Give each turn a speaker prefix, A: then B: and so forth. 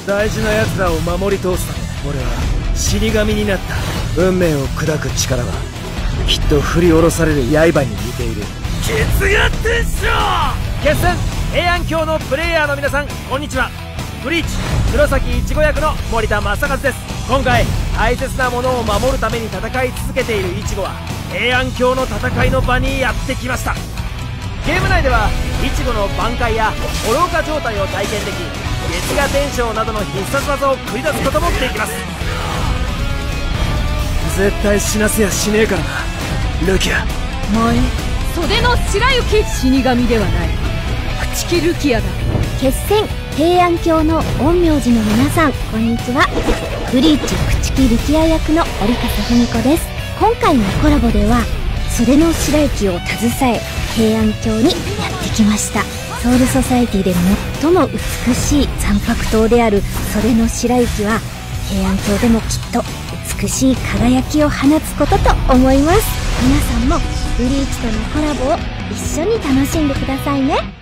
A: 大事な奴らを守り通すため、俺は死神になった。運命を砕く力はきっと振り下ろされる刃に似ている。決が天章決戦平安京のプレイヤーの皆さん、こんにちは。ブリーチ黒崎いちご役の森田正和です。今回大切なものを守るために戦い続けているイチゴは平安京の戦いの場にやってきました。ゲーム内ではイチゴの挽回や愚か状態を体験でき、月牙天章などの必殺技を繰り出すこともできます。絶対死なせやしねえからな、ルキア。
B: 前袖の白雪死神ではない、朽木ルキアだ。
C: 決戦平安京の陰陽師の皆さん、こんにちは。ブリーチ朽木ルキア役の折笠文子です。今回のコラボでは袖の白雪を携え平安京にやってきました。ソウルソサエティで最も美しい残白刀である袖の白雪は平安京でもきっと美しい輝きを放つことと思います。皆さんもブリーチとのコラボを一緒に楽しんでくださいね。